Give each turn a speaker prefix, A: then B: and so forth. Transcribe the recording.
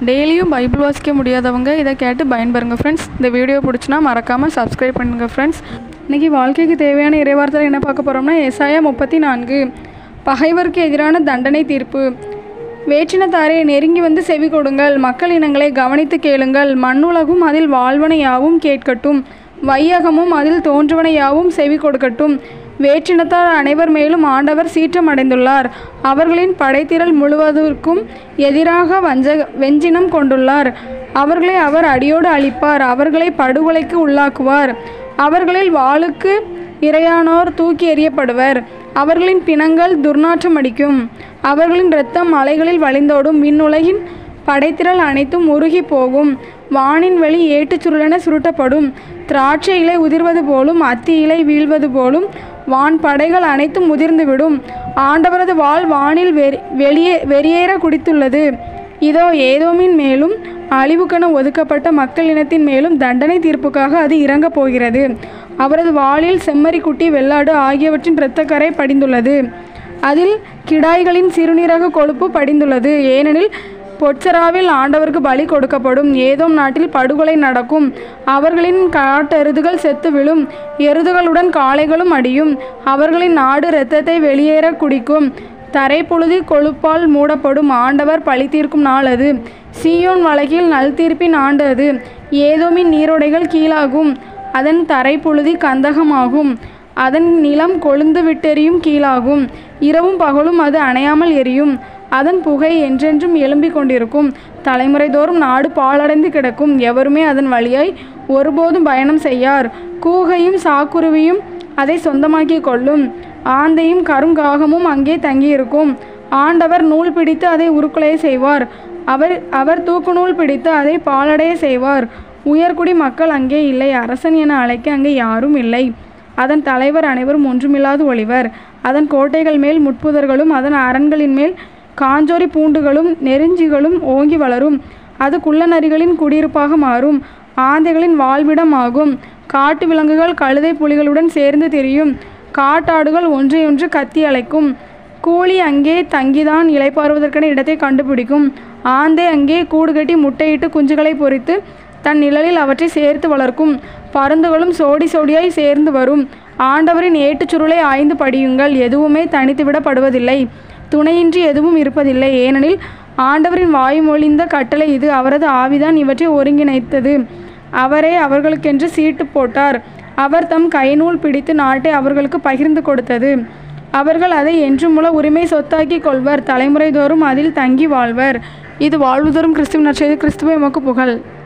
A: டெய்லியும் பைபிள் வாசிக்க முடியாதவங்க இதை கேட்டு பயன்பெறுங்க ஃப்ரெண்ட்ஸ். இந்த வீடியோ பிடிச்சினா மறக்காமல் சப்ஸ்கிரைப் பண்ணுங்க ஃப்ரெண்ட்ஸ். இன்றைக்கி வாழ்க்கைக்கு தேவையான இறைவார்த்தையில் என்ன பார்க்க போகிறோம்னா, ஏசாயா 34 பகைவருக்கு எதிரான தண்டனை தீர்ப்பு. வேற்றினத்தாரே, நெருங்கி வந்து செவி கொடுங்கள், மக்கள் இனங்களை கவனித்து கேளுங்கள். மண்ணுலகும் அதில் வாழ்வன யாவும் கேட்கட்டும், வையகமும் அதில் தோன்றுவன யாவும் செவி கொடுக்கட்டும். வேற்றினத்தார் அனைவர் மேலும் ஆண்டவர் சீற்றம் அடைந்துள்ளார். அவர்களின் படைத்திரள் முழுவதற்கும் எதிராக வெஞ்சினம் கொண்டுள்ளார். அவர்களை அவர் அடியோடு அழிப்பார், அவர்களை படுகொலைக்கு உள்ளாக்குவார். அவர்களில் வாளுக்கு இரையானோர் தூக்கி எறியப்படுவர். அவர்களின் பிணங்கள் துர்நாற்றம் அடிக்கும். அவர்களின் இரத்தம் மலைகளில் வழிந்தோடும். விண்ணுலகின் படைத்திரள் அனைத்தும் உருகி போகும். வானின் வெளி ஏட்டுச் சுருளென சுருட்டப்படும். திராட்சை இலை உதிர்வது போலும் அத்தி இலை வீழ்வது போலும் வான் படைகள் அனைத்தும் உதிர்ந்துவிடும். ஆண்டவரது வாள் வானில் வெறியேற குடித்துள்ளது. இதோ ஏதோமின் மேலும் அழிவுக்கென ஒதுக்கப்பட்ட மக்கள் இனத்தின் மேலும் தண்டனை தீர்ப்புக்காக அது இறங்கப் போகிறது. அவரது வாளில் செம்மறிக்குட்டி வெள்ளாடு ஆகியவற்றின் இரத்தக்கரை படிந்துள்ளது. அதில் கிடாய்களின் சிறுநீரக கொழுப்பு படிந்துள்ளது. ஏனெனில் பொட்சராவில் ஆண்டவருக்கு பலி கொடுக்கப்படும். ஏதோம் நாட்டில் படுகொலை நடக்கும். அவர்களின் காட்டெருதுகள் செத்து விழும், எருதுகளுடன் காளைகளும் அடியும். அவர்களின் நாடு இரத்தத்தை வெளியேற குடிக்கும். தரை புழுதி கொழுப்பால் மூடப்படும். ஆண்டவர் பழி தீர்க்கும் நாள் அது. சீயோன் வழக்கில் நல் தீர்ப்பின் ஆண்டு அது. ஏதோமின் நீரோடைகள் கீழாகும், அதன் தரை புழுதி கந்தகமாகும், அதன் நிலம் கொழுந்து விட்டெறியும் கீழாகும். இரவும் பகலும் அது அணையாமல் எரியும். அதன் புகை என்றென்றும் எழும்பிக் கொண்டிருக்கும். தலைமுறை தோறும் நாடு பாழடைந்து கிடக்கும். எவருமே அதன் வழியாய் ஒருபோதும் பயணம் செய்யார். கூகையும் சாக்குருவியும் அதை சொந்தமாக்கி கொள்ளும். ஆந்தையும் கருங்காகமும் அங்கே தங்கியிருக்கும். ஆண்டவர் நூல் பிடித்து அதை உருக்குலைய செய்வார். அவர் தூக்கு நூல் பிடித்து அதை பாழடைய செய்வார். உயர்குடி மக்கள் அங்கே இல்லை. அரசன் என அழைக்க அங்கே யாரும் இல்லை. அதன் தலைவர் அனைவரும் ஒன்றுமில்லாது ஒளிவர். அதன் கோட்டைகள் மேல் முட்புதர்களும் அதன் அரண்களின் மேல் காஞ்சோரி பூண்டுகளும் நெருஞ்சிகளும் ஓங்கி வளரும். அது குள்ளநரிகளின் குடியிருப்பாக மாறும், ஆந்தைகளின் வாழ்விடமாகும். காட்டு விலங்குகள் கழுதை புலிகளுடன் சேர்ந்து திரியும். காட்டாடுகள் ஒன்றையொன்று கத்தி அழைக்கும். கூலி அங்கே தங்கிதான் இளைப்பாறுவதற்கான இடத்தை கண்டுபிடிக்கும். ஆந்தை அங்கே கூடு கட்டி முட்டையிட்டு குஞ்சுகளை பொறித்து தன் நிழலில் அவற்றை சேர்த்து வளர்க்கும். பருந்துகளும் சோடி சோடியாய் சேர்ந்து வரும். ஆண்டவரின் ஏட்டுச் சுருளை ஆய்ந்து படியுங்கள். எதுவுமே தனித்து விடப்படுவதில்லை, துணையின்றி எதுவும் இருப்பதில்லை. ஏனெனில் ஆண்டவரின் வாயுமொழிந்த கட்டளை இது. அவரது ஆவிதான் இவற்றை ஒருங்கிணைத்தது. அவரே அவர்களுக்கென்று சீட்டு போட்டார். அவர் தம் கைநூல் பிடித்து நாட்டை அவர்களுக்கு பகிர்ந்து கொடுத்தது. அவர்கள் அதை என்றுமுள்ள உரிமை சொத்தாக்கி கொள்வர். தலைமுறை தோறும் அதில் தங்கி வாழ்வர். இது வாழ்வு தரும் கிறிஸ்துவின் நற்செய்தி. கிறிஸ்துவே உமக்கு புகழ்.